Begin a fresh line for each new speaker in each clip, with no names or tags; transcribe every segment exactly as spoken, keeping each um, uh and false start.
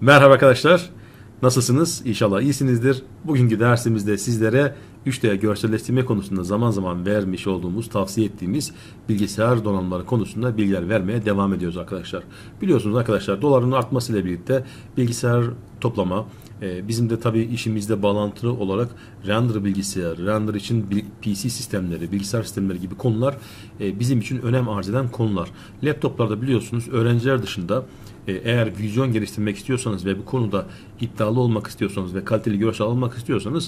Merhaba arkadaşlar. Nasılsınız? İnşallah iyisinizdir. Bugünkü dersimizde sizlere üç D görselleştirme konusunda zaman zaman vermiş olduğumuz, tavsiye ettiğimiz bilgisayar donanımları konusunda bilgiler vermeye devam ediyoruz arkadaşlar. Biliyorsunuz arkadaşlar, doların artmasıyla birlikte bilgisayar toplama, bizim de tabii işimizde bağlantılı olarak render bilgisayar, render için P C sistemleri, bilgisayar sistemleri gibi konular bizim için önem arz eden konular. Laptoplarda biliyorsunuz öğrenciler dışında eğer vizyon geliştirmek istiyorsanız ve bu konuda iddialı olmak istiyorsanız ve kaliteli görsel almak istiyorsanız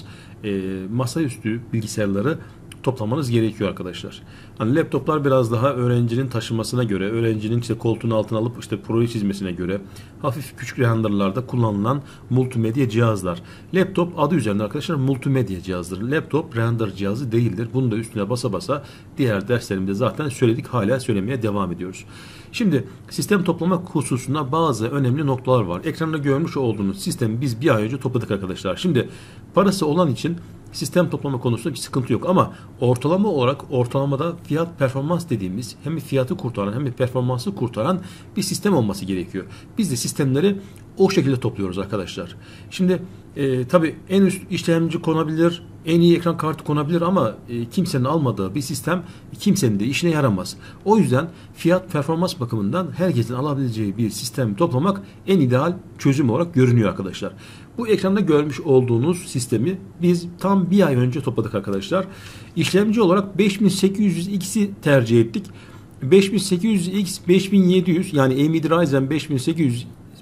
masaüstü bilgisayarları toplamanız gerekiyor arkadaşlar. Hani laptoplar biraz daha öğrencinin taşımasına göre, öğrencinin işte koltuğun altına alıp işte proje çizmesine göre hafif küçük renderlarda kullanılan multimedya cihazlar. Laptop adı üzerinde arkadaşlar multimedya cihazdır. Laptop render cihazı değildir. Bunu da üstüne basa basa diğer derslerimde zaten söyledik, hala söylemeye devam ediyoruz. Şimdi sistem toplama hususunda bazı önemli noktalar var. Ekranda görmüş olduğunuz sistemi biz bir ay önce topladık arkadaşlar. Şimdi parası olan için sistem toplama konusunda bir sıkıntı yok ama ortalama olarak ortalamada fiyat performans dediğimiz hem fiyatı kurtaran hem de performansı kurtaran bir sistem olması gerekiyor. Biz de sistemleri o şekilde topluyoruz arkadaşlar. Şimdi e, tabii en üst işlemci konabilir, en iyi ekran kartı konabilir ama e, kimsenin almadığı bir sistem kimsenin de işine yaramaz. O yüzden fiyat performans bakımından herkesin alabileceği bir sistem toplamak en ideal çözüm olarak görünüyor arkadaşlar. Bu ekranda görmüş olduğunuz sistemi biz tam bir ay önce topladık arkadaşlar. İşlemci olarak beş bin sekiz yüz X'i tercih ettik. beş bin sekiz yüz X, beş bin yedi yüz yani A M D Ryzen beş bin sekiz yüz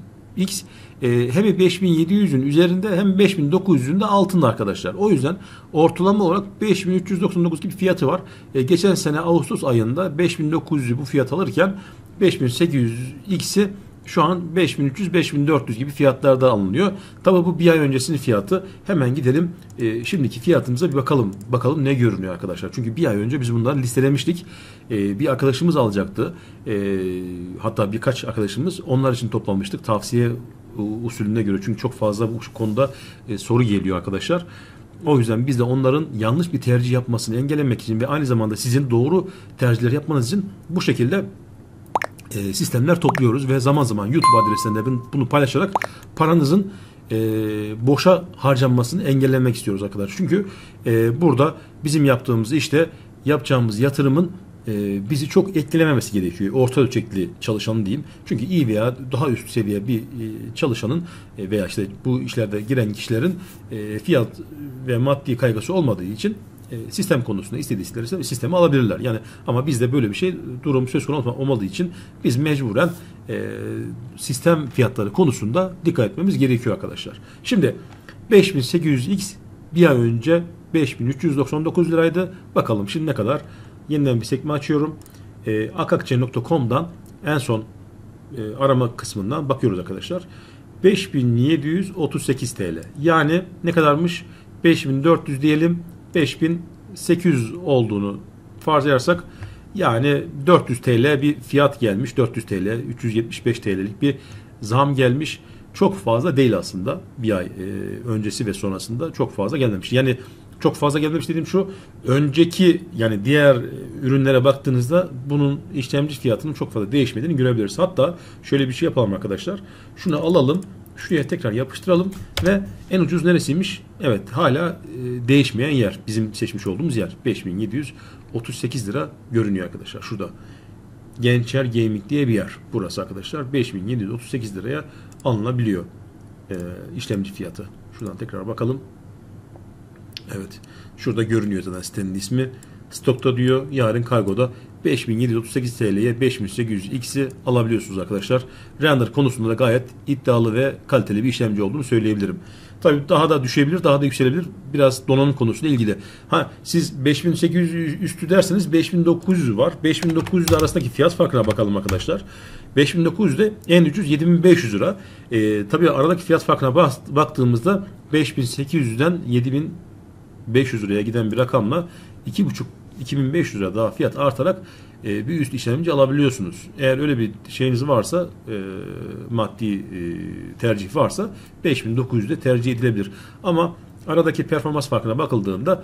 X e, hem beş bin yedi yüzün üzerinde hem beş bin dokuz yüzün de altında arkadaşlar. O yüzden ortalama olarak beş bin üç yüz doksan dokuz gibi fiyatı var. E, geçen sene Ağustos ayında beş bin dokuz yüzü bu fiyat alırken beş bin sekiz yüz X'i şu an beş bin üç yüz beş bin dört yüz gibi fiyatlarda alınıyor. Tabi bu bir ay öncesinin fiyatı. Hemen gidelim e, şimdiki fiyatımıza bir bakalım. Bakalım ne görünüyor arkadaşlar. Çünkü bir ay önce biz bunları listelemiştik. E, bir arkadaşımız alacaktı. E, hatta birkaç arkadaşımız onlar için toplamıştık. Tavsiye usulüne göre. Çünkü çok fazla bu konuda e, soru geliyor arkadaşlar. O yüzden biz de onların yanlış bir tercih yapmasını engellemek için ve aynı zamanda sizin doğru tercihler yapmanız için bu şekilde E, sistemler topluyoruz ve zaman zaman YouTube adreslerinde bunu paylaşarak paranızın e, boşa harcanmasını engellemek istiyoruz arkadaşlar. Çünkü e, burada bizim yaptığımız işte yapacağımız yatırımın e, bizi çok etkilememesi gerekiyor. Orta ölçekli çalışanın diyeyim. Çünkü iyi veya daha üst seviye bir e, çalışanın e, veya işte bu işlerde giren kişilerin e, fiyat ve maddi kaygısı olmadığı için sistem konusunda istedikleri sistemi alabilirler. Yani ama bizde böyle bir şey durum söz konusu olmadığı için biz mecburen e, sistem fiyatları konusunda dikkat etmemiz gerekiyor arkadaşlar. Şimdi beş bin sekiz yüz X bir ay önce beş bin üç yüz doksan dokuz liraydı. Bakalım şimdi ne kadar? Yeniden bir sekme açıyorum. E, akakçe nokta com'dan en son e, arama kısmından bakıyoruz arkadaşlar. beş bin yedi yüz otuz sekiz TL. Yani ne kadarmış? beş bin dört yüz diyelim. beş bin sekiz yüz olduğunu farz edersek yani dört yüz TL bir fiyat gelmiş. dört yüz TL, üç yüz yetmiş beş TL'lik bir zam gelmiş. Çok fazla değil aslında. Bir ay e, öncesi ve sonrasında çok fazla gelmemiş. Yani çok fazla gelmemiş dediğim şu, önceki yani diğer ürünlere baktığınızda bunun işlemci fiyatının çok fazla değişmediğini görebiliriz. Hatta şöyle bir şey yapalım arkadaşlar. Şunu alalım. Şuraya tekrar yapıştıralım ve en ucuz neresiymiş? Evet, hala e, değişmeyen yer. Bizim seçmiş olduğumuz yer. beş bin yedi yüz otuz sekiz lira görünüyor arkadaşlar. Şurada. Gençer Gaming diye bir yer. Burası arkadaşlar. beş bin yedi yüz otuz sekiz liraya alınabiliyor e, işlemci fiyatı. Şuradan tekrar bakalım. Evet. Şurada görünüyor zaten sitenin ismi. Stokta diyor. Yarın kargoda beş bin yedi yüz otuz sekiz TL'ye beş bin sekiz yüz X'i alabiliyorsunuz arkadaşlar. Render konusunda da gayet iddialı ve kaliteli bir işlemci olduğunu söyleyebilirim. Tabii daha da düşebilir, daha da yükselebilir. Biraz donanım konusuyla ilgili. Ha, siz beş bin sekiz yüz üstü derseniz beş bin dokuz yüz var. beş bin dokuz yüz arasındaki fiyat farkına bakalım arkadaşlar. beş bin dokuz yüzde en ucuz yedi bin beş yüz lira. Ee, tabii aradaki fiyat farkına baktığımızda beş bin sekiz yüzden yedi bin beş yüz liraya giden bir rakamla iki buçuk iki bin beş yüz lira daha fiyat artarak e, bir üst işlemci alabiliyorsunuz. Eğer öyle bir şeyiniz varsa, e, maddi e, tercih varsa beş bin dokuz yüzde tercih edilebilir. Ama aradaki performans farkına bakıldığında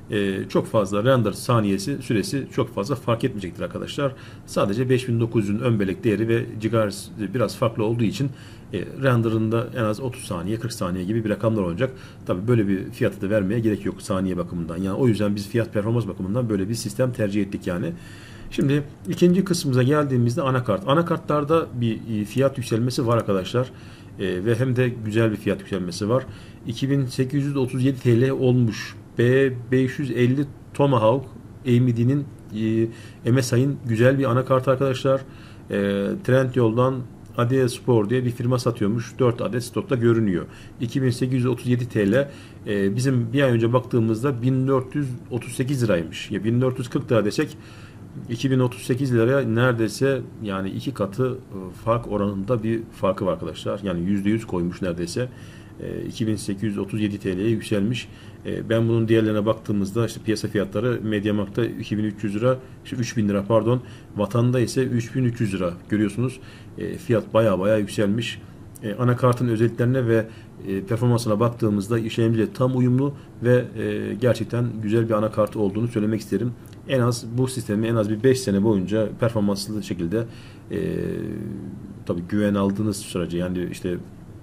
e, çok fazla render saniyesi süresi çok fazla fark etmeyecektir arkadaşlar. Sadece beş bin dokuz yüzün ön bellek değeri ve gigahertz biraz farklı olduğu için e, renderında en az otuz saniye kırk saniye gibi bir rakamlar olacak. Tabi böyle bir fiyatı da vermeye gerek yok saniye bakımından. Yani o yüzden biz fiyat performans bakımından böyle bir sistem tercih ettik yani. Şimdi ikinci kısmımıza geldiğimizde anakart. Anakartlarda bir fiyat yükselmesi var arkadaşlar. E, ve hem de güzel bir fiyat yükselmesi var. iki bin sekiz yüz otuz yedi T L olmuş. B beş yüz elli Tomahawk A M D'nin e, M S I'nin güzel bir anakart arkadaşlar. E, Trendyol'dan Adea Spor diye bir firma satıyormuş. dört adet stokta görünüyor. iki bin sekiz yüz otuz yedi T L. E, bizim bir ay önce baktığımızda bin dört yüz otuz sekiz liraymış. Ya bin dört yüz kırk lira desek iki bin otuz sekiz liraya neredeyse yani iki katı fark oranında bir farkı var arkadaşlar. Yani yüzde yüz koymuş neredeyse. iki bin sekiz yüz otuz yedi T L'ye yükselmiş. Ben bunun diğerlerine baktığımızda işte piyasa fiyatları MediaMarkt'ta iki bin üç yüz lira, işte üç bin lira pardon. Vatanda ise üç bin üç yüz lira görüyorsunuz. Fiyat baya baya yükselmiş. Anakartın özelliklerine ve performansına baktığımızda işlemciyle tam uyumlu ve gerçekten güzel bir anakart olduğunu söylemek isterim. En az bu sistemi en az bir beş sene boyunca performanslı şekilde e, tabii güven aldığınız sürece yani işte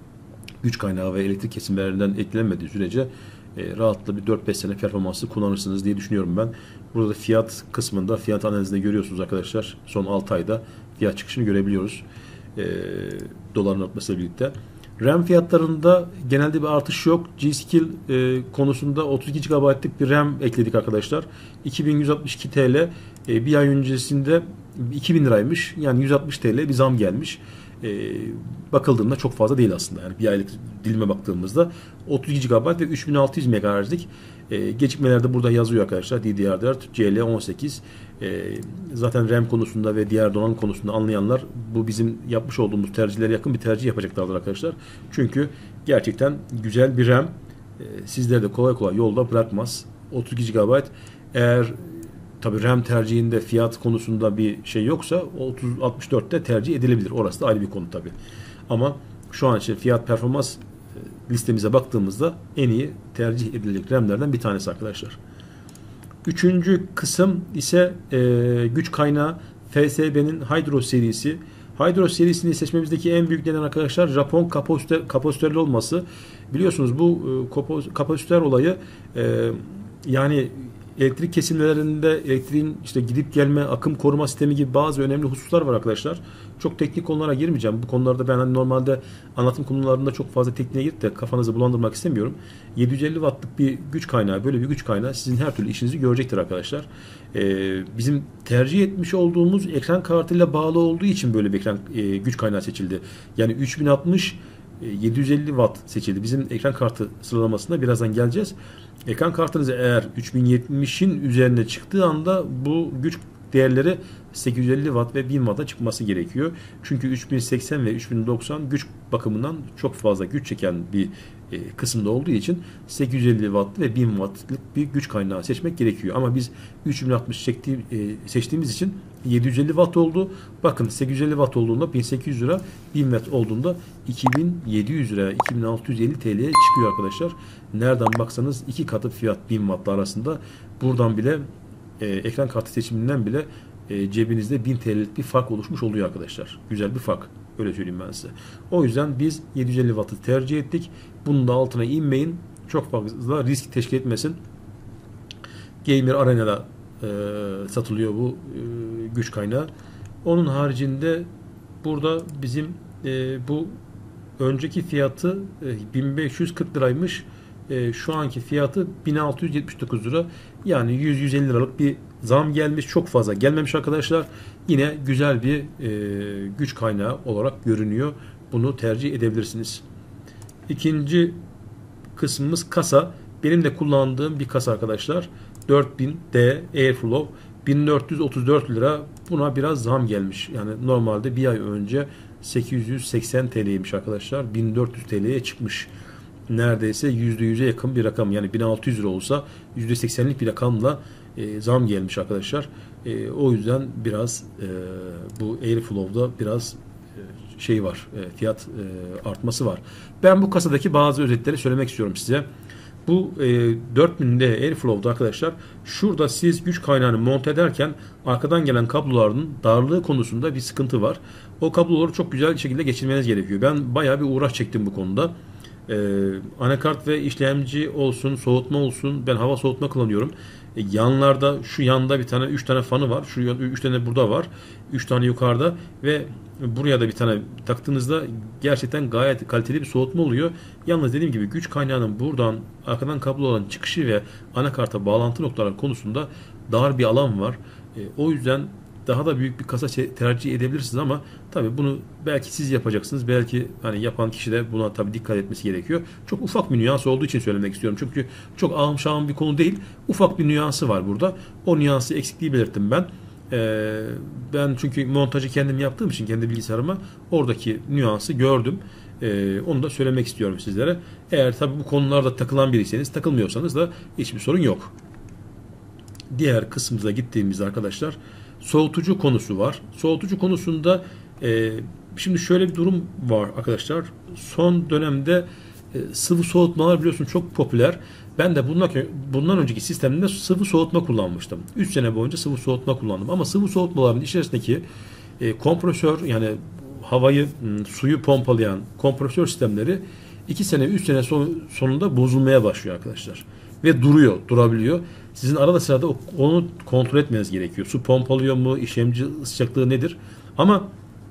güç kaynağı ve elektrik kesimlerinden etkilenmediği sürece e, rahatlıkla bir dört beş sene performanslı kullanırsınız diye düşünüyorum ben. Burada fiyat kısmında fiyat analizinde görüyorsunuz arkadaşlar. Son altı ayda fiyat çıkışını görebiliyoruz. E, doların artmasıyla birlikte. RAM fiyatlarında genelde bir artış yok. G-Skill e, konusunda otuz iki gigabaytlık bir RAM ekledik arkadaşlar. iki bin yüz altmış iki T L e, bir ay öncesinde iki bin liraymış. Yani yüz altmış T L bir zam gelmiş. E, bakıldığında çok fazla değil aslında. Yani bir aylık dilime baktığımızda otuz iki gigabayt ve üç bin altı yüz megahertz'lik e, gecikmelerde burada yazıyor arkadaşlar. D D R dört, C L on sekiz. E, zaten RAM konusunda ve diğer donanım konusunda anlayanlar bu bizim yapmış olduğumuz tercihlere yakın bir tercih yapacaklardır arkadaşlar. Çünkü gerçekten güzel bir RAM e, sizleri de kolay kolay yolda bırakmaz. otuz iki gigabayt eğer tabii RAM tercihinde fiyat konusunda bir şey yoksa otuz altmış dörtte tercih edilebilir. Orası da ayrı bir konu tabii. Ama şu an için fiyat performans listemize baktığımızda en iyi tercih edilecek RAM'lerden bir tanesi arkadaşlar. Üçüncü kısım ise e, güç kaynağı F S B'nin Hydro serisi. Hydro serisini seçmemizdeki en büyük neden arkadaşlar Japon kapasitör, kapasitörlü olması. Biliyorsunuz bu e, kapasitör olayı e, yani elektrik kesimlerinde elektriğin işte gidip gelme, akım koruma sistemi gibi bazı önemli hususlar var arkadaşlar. Çok teknik konulara girmeyeceğim. Bu konularda ben hani normalde anlatım konularında çok fazla tekniğe girip de kafanızı bulandırmak istemiyorum. yedi yüz elli wattlık bir güç kaynağı, böyle bir güç kaynağı sizin her türlü işinizi görecektir arkadaşlar. Ee, bizim tercih etmiş olduğumuz ekran kartıyla bağlı olduğu için böyle bir ekran e, güç kaynağı seçildi. Yani üç bin altmış yedi yüz elli watt seçildi. Bizim ekran kartı sıralamasında birazdan geleceğiz. Ekran kartınız eğer üç bin yetmişin üzerine çıktığı anda bu güç değerleri sekiz yüz elli watt ve bin watt'a çıkması gerekiyor. Çünkü üç bin seksen ve üç bin doksan güç bakımından çok fazla güç çeken bir e, kısımda olduğu için sekiz yüz elli watt ve bin wattlık bir güç kaynağı seçmek gerekiyor. Ama biz üç bin altmış çektiği, e, seçtiğimiz için yedi yüz elli watt oldu. Bakın sekiz yüz elli watt olduğunda bin sekiz yüz lira, bin watt olduğunda iki bin yedi yüz lira, iki bin altı yüz elli T L'ye çıkıyor arkadaşlar. Nereden baksanız iki katı fiyat bin watt arasında. Buradan bile e, ekran kartı seçiminden bile e, cebinizde bin T L'lik bir fark oluşmuş oluyor arkadaşlar. Güzel bir fark. Öyle söyleyeyim ben size. O yüzden biz yedi yüz elli wattı tercih ettik. Bunun da altına inmeyin. Çok fazla risk teşkil etmesin. Gamer Arena'da e, satılıyor bu e, güç kaynağı. Onun haricinde burada bizim e, bu önceki fiyatı e, bin beş yüz kırk liraymış. E, şu anki fiyatı bin altı yüz yetmiş dokuz lira. Yani yüz yüz elli liralık bir zam gelmiş. Çok fazla gelmemiş arkadaşlar. Yine güzel bir e, güç kaynağı olarak görünüyor. Bunu tercih edebilirsiniz. İkinci kısmımız kasa. Benim de kullandığım bir kasa arkadaşlar. dört bin D Airflow bin dört yüz otuz dört lira. Buna biraz zam gelmiş. Yani normalde bir ay önce sekiz yüz seksen T L'ymiş arkadaşlar. bin dört yüz T L'ye çıkmış. Neredeyse yüzde yüze yakın bir rakam. Yani bin altı yüz lira olsa yüzde seksenlik bir rakamla e, zam gelmiş arkadaşlar. E, o yüzden biraz e, bu Airflow'da biraz e, şey var. E, fiyat e, artması var. Ben bu kasadaki bazı özetleri söylemek istiyorum size. Bu e, dört bin D Airflow'da arkadaşlar, şurada siz güç kaynağını monte ederken arkadan gelen kabloların darlığı konusunda bir sıkıntı var. O kabloları çok güzel bir şekilde geçirmeniz gerekiyor. Ben bayağı bir uğraş çektim bu konuda. Ee, anakart ve işlemci olsun, soğutma olsun, ben hava soğutma kullanıyorum. E, yanlarda, şu yanda bir tane, üç tane fanı var. Şu üç tane burada var. Üç tane yukarıda ve buraya da bir tane taktığınızda gerçekten gayet kaliteli bir soğutma oluyor. Yalnız dediğim gibi güç kaynağının buradan arkadan kablo olan çıkışı ve anakarta bağlantı noktaları konusunda dar bir alan var. E, o yüzden daha da büyük bir kasa tercih edebilirsiniz ama tabii bunu belki siz yapacaksınız. Belki hani yapan kişi de buna tabii dikkat etmesi gerekiyor. Çok ufak bir nüans olduğu için söylemek istiyorum. Çünkü çok ağım şağım bir konu değil. Ufak bir nüansı var burada. O nüansı eksikliği belirttim ben. Ee, ben çünkü montajı kendim yaptığım için kendi bilgisayarıma oradaki nüansı gördüm. Ee, onu da söylemek istiyorum sizlere. Eğer tabii bu konularda takılan biriyseniz, takılmıyorsanız da hiçbir sorun yok. Diğer kısmımıza gittiğimizde arkadaşlar, soğutucu konusu var. Soğutucu konusunda e, şimdi şöyle bir durum var arkadaşlar. Son dönemde e, sıvı soğutmalar biliyorsun çok popüler. Ben de bundan, bundan önceki sistemde sıvı soğutma kullanmıştım. üç sene boyunca sıvı soğutma kullandım. Ama sıvı soğutmaların içerisindeki e, kompresör, yani havayı, suyu pompalayan kompresör sistemleri iki sene, üç sene son, sonunda bozulmaya başlıyor arkadaşlar. Ve duruyor, durabiliyor. Sizin arada sırada onu kontrol etmeniz gerekiyor. Su pompalıyor mu, işlemci sıcaklığı nedir? Ama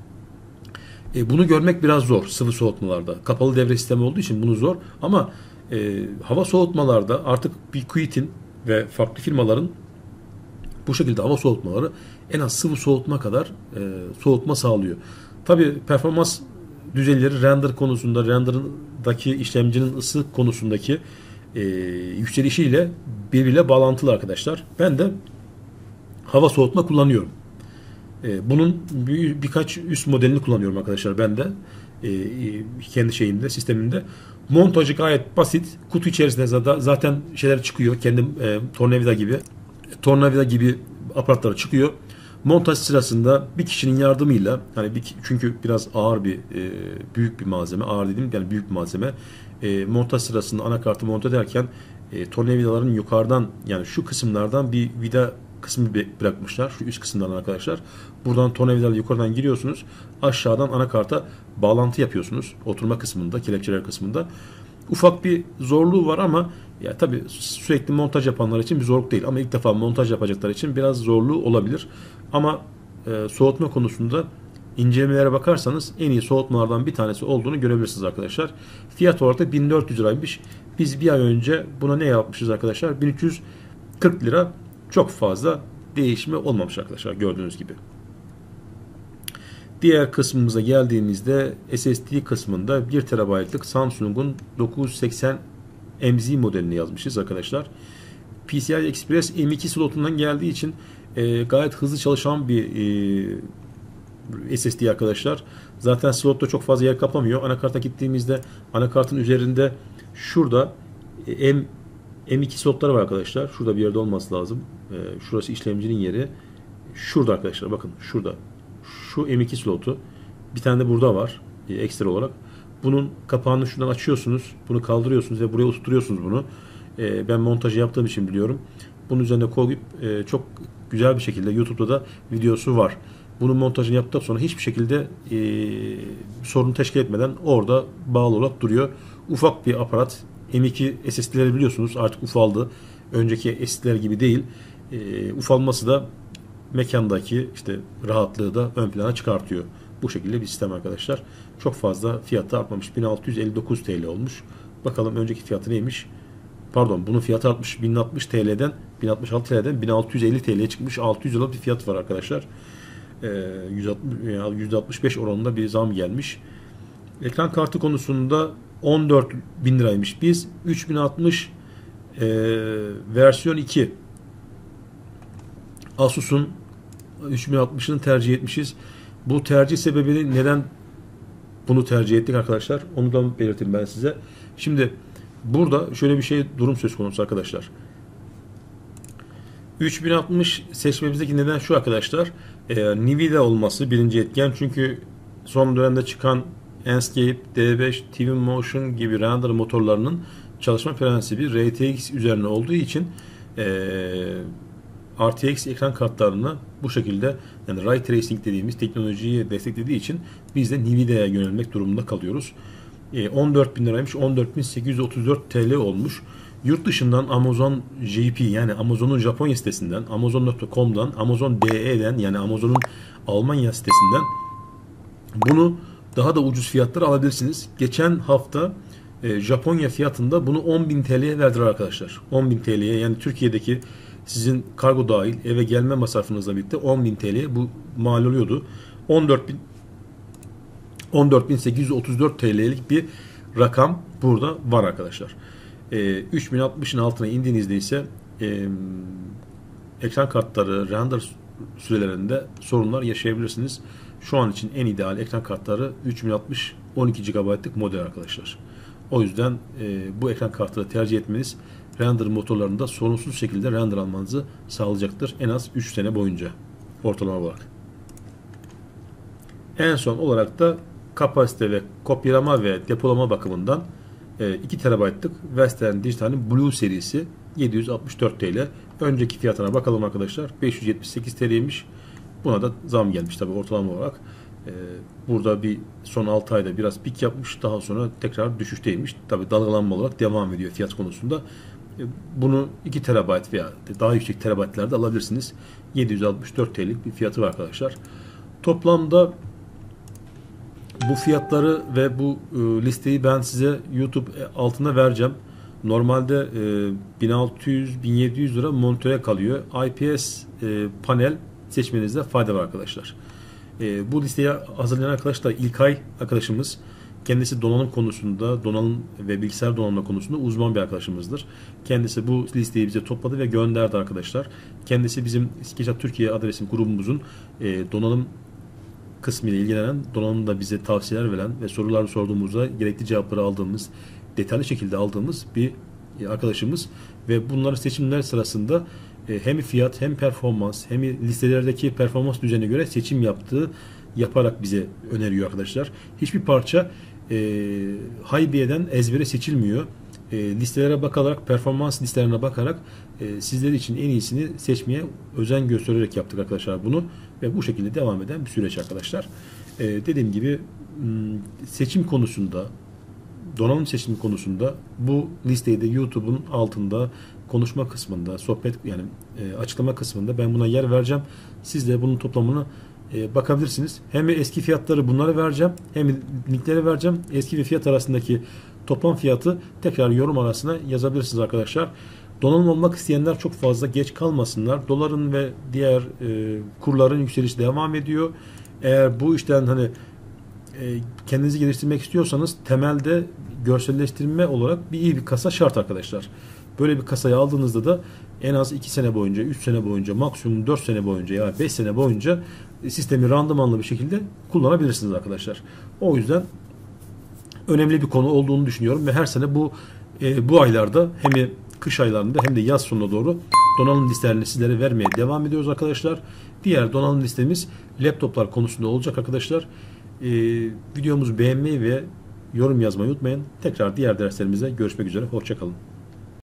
e, bunu görmek biraz zor sıvı soğutmalarda. Kapalı devre sistemi olduğu için bunu zor. Ama e, hava soğutmalarda artık Bekuit'in ve farklı firmaların bu şekilde hava soğutmaları en az sıvı soğutma kadar e, soğutma sağlıyor. Tabii performans düzeyleri render konusunda, render'daki işlemcinin ısı konusundaki e, yükselişiyle birbiriyle bağlantılı arkadaşlar. Ben de hava soğutma kullanıyorum. E, bunun bir, birkaç üst modelini kullanıyorum arkadaşlar ben de. E, kendi şeyimde, sistemimde. Montajı gayet basit. Kutu içerisinde zaten şeyler çıkıyor. Kendim e, tornavida gibi tornavida gibi aparatları çıkıyor. Montaj sırasında bir kişinin yardımıyla, hani bir, çünkü biraz ağır bir e, büyük bir malzeme, ağır dedim yani büyük bir malzeme. E, montaj sırasında anakartı monte ederken e, tornavidaların yukarıdan, yani şu kısımlardan bir vida kısmı bırakmışlar. Şu üst kısımdan arkadaşlar. Buradan tornavidalarla yukarıdan giriyorsunuz. Aşağıdan anakarta bağlantı yapıyorsunuz. Oturma kısmında, kelepçeler kısmında. Ufak bir zorluğu var ama ya tabii sürekli montaj yapanlar için bir zorluk değil. Ama ilk defa montaj yapacaklar için biraz zorluğu olabilir. Ama e, soğutma konusunda incelemelere bakarsanız en iyi soğutmalardan bir tanesi olduğunu görebilirsiniz arkadaşlar. Fiyat olarak da bin dört yüz liraymış. Biz bir ay önce buna ne yapmışız arkadaşlar? bin üç yüz kırk lira. Çok fazla değişme olmamış arkadaşlar, gördüğünüz gibi. Diğer kısmımıza geldiğimizde S S D kısmında bir terabaytlık Samsung'un dokuz yüz seksen M Z modelini yazmışız arkadaşlar. P C I Express M iki slotundan geldiği için e, gayet hızlı çalışan bir e, S S D arkadaşlar. Zaten slotta çok fazla yer kaplamıyor. Anakarta gittiğimizde anakartın üzerinde şurada e, M M iki slotları var arkadaşlar. Şurada bir yerde olması lazım. E, şurası işlemcinin yeri. Şurada arkadaşlar, bakın şurada. Şu M iki slotu. Bir tane de burada var. E, ekstra olarak. Bunun kapağını şuradan açıyorsunuz. Bunu kaldırıyorsunuz ve buraya oturtuyorsunuz bunu. E, ben montajı yaptığım için biliyorum. Bunun üzerine koyup e, çok güzel bir şekilde YouTube'da da videosu var. Bunun montajını yaptıktan sonra hiçbir şekilde e, sorun teşkil etmeden orada bağlı olarak duruyor. Ufak bir aparat. M iki S S D'leri biliyorsunuz artık ufaldı. Önceki S S D'ler gibi değil. E, ufalması da mekandaki işte rahatlığı da ön plana çıkartıyor. Bu şekilde bir sistem arkadaşlar. Çok fazla fiyatı artmamış. bin altı yüz elli dokuz T L olmuş. Bakalım önceki fiyatı neymiş? Pardon, bunun fiyatı artmış. bin altmış T L'den bin altmış altı T L'den bin altı yüz elli T L'ye çıkmış. altı yüz lira bir fiyat var arkadaşlar. Ee, yüzde altmış beş oranında bir zam gelmiş. Ekran kartı konusunda on dört bin liraymış. Biz üç bin altmış e, versiyon iki Asus'un üç bin altmışını tercih etmişiz. Bu tercih sebebini, neden bunu tercih ettik arkadaşlar, onu da belirteyim ben size. Şimdi burada şöyle bir şey, durum söz konusu arkadaşlar. üç bin altmış seçmemizdeki neden şu arkadaşlar. E, Nvidia olması birinci etken. Çünkü son dönemde çıkan Enscape, D beş, Twinmotion gibi render motorlarının çalışma prensibi R T X üzerine olduğu için e, R T X ekran kartlarını bu şekilde, yani Ray Tracing dediğimiz teknolojiyi desteklediği için biz de Nvidia'ya yönelmek durumunda kalıyoruz. E, on dört bin liraymış, on dört bin sekiz yüz otuz dört T L olmuş. Yurt dışından Amazon J P, yani Amazon'un Japonya sitesinden, Amazon nokta com'dan, Amazon D E'den, yani Amazon'un Almanya sitesinden bunu daha da ucuz fiyatlara alabilirsiniz. Geçen hafta e, Japonya fiyatında bunu on bin T L'ye verdiler arkadaşlar. on bin T L'ye, yani Türkiye'deki sizin kargo dahil eve gelme masrafınızla birlikte on bin T L'ye bu mal oluyordu. on dört bin sekiz yüz otuz dört T L'lik bir rakam burada var arkadaşlar. E, üç bin altmışın altına indiğinizde ise e, ekran kartları, render sürelerinde sorunlar yaşayabilirsiniz. Şu an için en ideal ekran kartları üç bin altmış on iki gigabaytlık model arkadaşlar. O yüzden e, bu ekran kartları tercih etmeniz render motorlarında sorunsuz şekilde render almanızı sağlayacaktır. En az üç sene boyunca ortalama olarak. En son olarak da kapasite ve kopyalama ve depolama bakımından e, iki terabaytlık Western Digital'in Blue serisi yedi yüz altmış dört T L. Önceki fiyatına bakalım arkadaşlar. beş yüz yetmiş sekiz T L'ymiş. Buna da zam gelmiş tabi ortalama olarak. Ee, burada bir son altı ayda biraz pik yapmış. Daha sonra tekrar düşüşteymiş. Tabi dalgalanma olarak devam ediyor fiyat konusunda. Ee, bunu iki terabayt veya daha yüksek terabaytlerde alabilirsiniz. yedi yüz altmış dört T L'lik bir fiyatı var arkadaşlar. Toplamda bu fiyatları ve bu e, listeyi ben size YouTube altında vereceğim. Normalde e, bin altı yüz bin yedi yüz lira monitöre kalıyor. I P S e, panel seçmenizde fayda var arkadaşlar. E, bu listeyi hazırlayan arkadaşlar İlkay arkadaşımız. Kendisi donanım konusunda, donanım ve bilgisayar donanımı konusunda uzman bir arkadaşımızdır. Kendisi bu listeyi bize topladı ve gönderdi arkadaşlar. Kendisi bizim SketchUp Türkiye adresim grubumuzun e, donanım kısmı ile ilgilenen, donanımda bize tavsiyeler veren ve sorular sorduğumuzda gerekli cevapları aldığımız, detaylı şekilde aldığımız bir arkadaşımız ve bunları seçimler sırasında hem fiyat hem performans hem listelerdeki performans düzenine göre seçim yaptığı yaparak bize öneriyor arkadaşlar. Hiçbir parça e, haybiyeden ezbere seçilmiyor. E, listelere bakarak, performans listelerine bakarak e, sizler için en iyisini seçmeye özen göstererek yaptık arkadaşlar bunu ve bu şekilde devam eden bir süreç arkadaşlar. E, dediğim gibi seçim konusunda, donanım seçimi konusunda bu listeyi de YouTube'un altında konuşma kısmında, sohbet yani e, açıklama kısmında ben buna yer vereceğim. Siz de bunun toplamını e, bakabilirsiniz. Hem eski fiyatları bunlara vereceğim, hem linkleri vereceğim. Eski ve fiyat arasındaki toplam fiyatı tekrar yorum arasına yazabilirsiniz arkadaşlar. Donanım almak isteyenler çok fazla geç kalmasınlar. Doların ve diğer e, kurların yükselişi devam ediyor. Eğer bu işten hani e, kendinizi geliştirmek istiyorsanız temelde görselleştirme olarak bir iyi bir kasa şart arkadaşlar. Böyle bir kasayı aldığınızda da en az iki sene boyunca, üç sene boyunca, maksimum dört sene boyunca ya beş sene boyunca sistemi randımanlı bir şekilde kullanabilirsiniz arkadaşlar. O yüzden önemli bir konu olduğunu düşünüyorum ve her sene bu e, bu aylarda hem kış aylarında hem de yaz sonuna doğru donanım listelerini sizlere vermeye devam ediyoruz arkadaşlar. Diğer donanım listemiz laptoplar konusunda olacak arkadaşlar. E, videomuzu beğenmeyi ve yorum yazmayı unutmayın. Tekrar diğer derslerimize görüşmek üzere. Hoşça kalın.